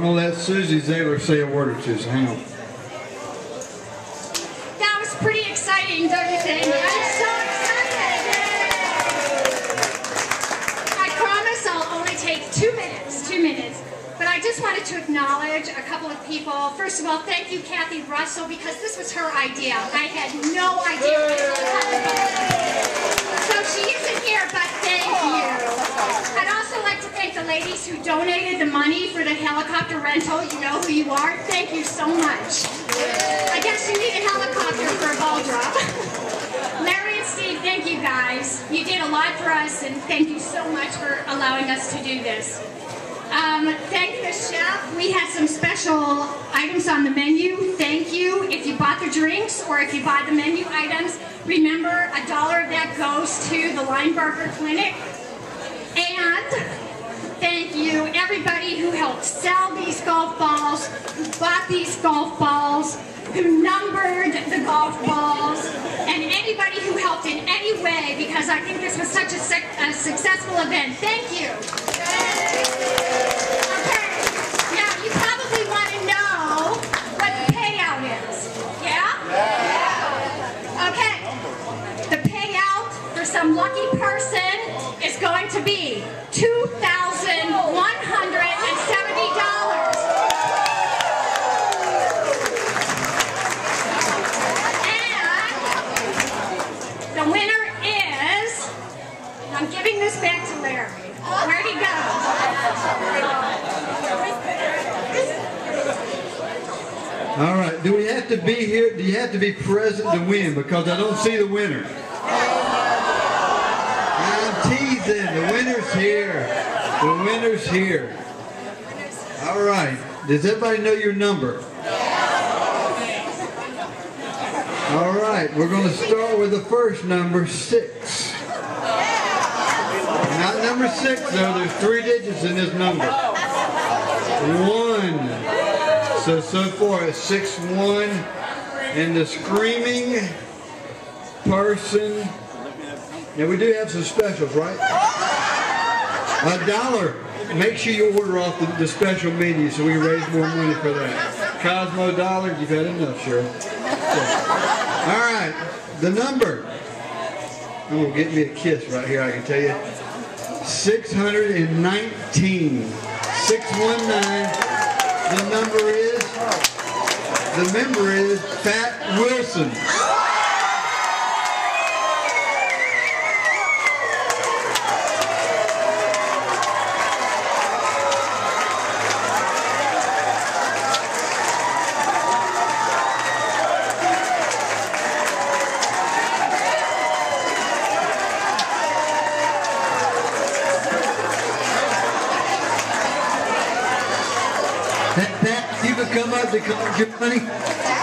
going to let Susie Zaylor say a word or two, so hang on. That was pretty exciting, don't you think? I'm so excited. I promise I'll only take 2 minutes, 2 minutes. But I just wanted to acknowledge a couple of people. First of all, thank you, Kathy Russell, because this was her idea. I had no idea what it was. So she isn't here, but thank you. I'd also like to thank the ladies who donated the money for the helicopter rental. You know who you are. Thank you so much. I guess you need a helicopter for a ball drop. Larry and Steve, thank you guys. You did a lot for us, and thank you so much for allowing us to do this. Thank the chef. We had some special items on the menu. Thank you. If you bought the drinks or if you buy the menu items, remember $1 of that goes to the Linebarger Clinic. And thank you everybody who helped sell these golf balls, who bought these golf balls, who numbered the golf balls, and anybody who helped in any way, because I think this was such a successful event. Thank you. Okay, now you probably want to know what the payout is. Yeah? Okay, the payout for some lucky person is going to be $2,170. The winner is, I'm giving this back to Larry. Where'd he go? All right, do we have to be here? Do you have to be present to win? Because I don't see the winner. I'm teasing. The winner's here. The winner's here. All right. Does everybody know your number? All right, we're going to start with the first number, 6. Not number 6, though. There's 3 digits in this number. 1. So far it's 6-1. And the screaming person. Now, we do have some specials, right? $1. Make sure you order off the special menu so we can raise more money for that. Cosmo $1. You've had enough, Cheryl. All right, the number. I'm going to get me a kiss right here, I can tell you. 619. 619. The member is Pat Wilson. Pat, you can come up to collect your money. All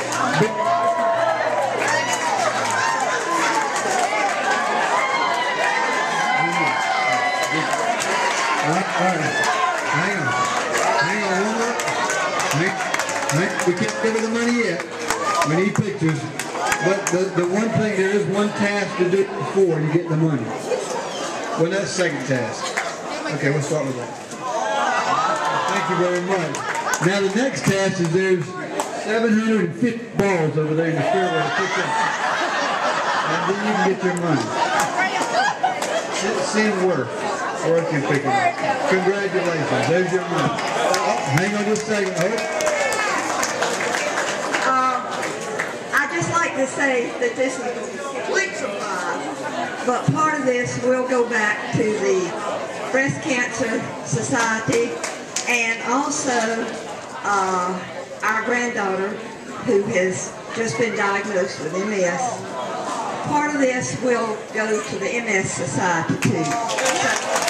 right. Hang on, one more. We can't give her the money yet. We need pictures. But the one thing, there is one task to do before you get the money. Well, that's the second task. Okay, we'll start with that. Thank you very much. Now the next task is there's 750 balls over there in the fairway to pick up. And then you can get your money. See Worth can pick them up. Congratulations, there's your money. Oh, hang on just a second. I'd just like to say that this is a complete surprise, but part of this will go back to the Breast Cancer Society and also our granddaughter, who has just been diagnosed with MS. Part of this will go to the MS Society too. So,